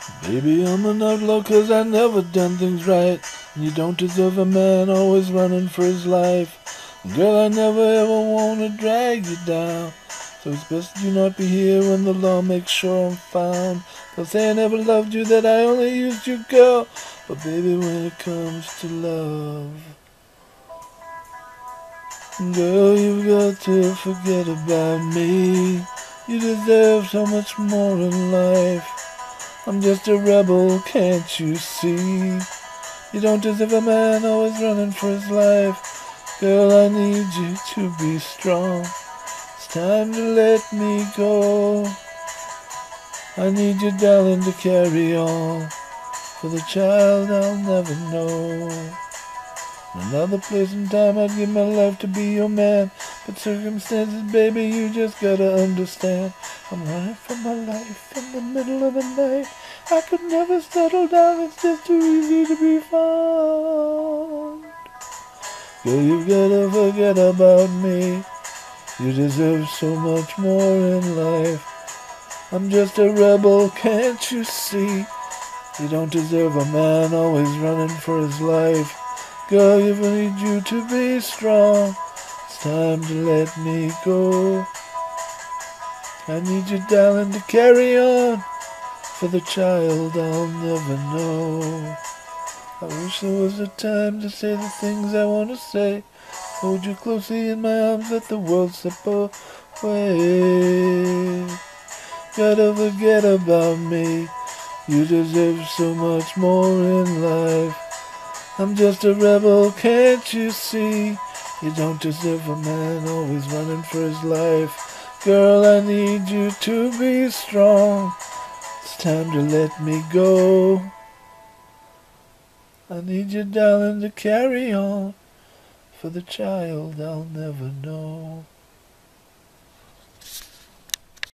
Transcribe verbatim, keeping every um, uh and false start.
Baby, I'm an outlaw 'cause I never done things right. You don't deserve a man always running for his life. Girl, I never ever wanna drag you down. So it's best you not be here when the law makes sure I'm found. They'll say I never loved you, that I only used you, girl. But baby, when it comes to love, girl, you've got to forget about me. You deserve so much more in life. I'm just a rebel, can't you see? You don't deserve a man always running for his life. Girl, I need you to be strong. It's time to let me go. I need you, darling, to carry on. For the child I'll never know. In another place and time I'd give my life to be your man. But circumstances, baby, you just gotta understand. I'm running for my life in the middle of the night. I could never settle down, it's just too easy to be found. Girl, you gotta forget about me. You deserve so much more in life. I'm just a rebel, can't you see? You don't deserve a man always running for his life. Girl, you need you to be strong. It's time to let me go. I need you, darling, to carry on. For the child I'll never know. I wish there was a time to say the things I want to say. Hold you closely in my arms, let the world slip away. Gotta forget about me. You deserve so much more in life. I'm just a rebel, can't you see? You don't deserve a man always running for his life. Girl, I need you to be strong. It's time to let me go. I need you, darling, to carry on. For the child I'll never know.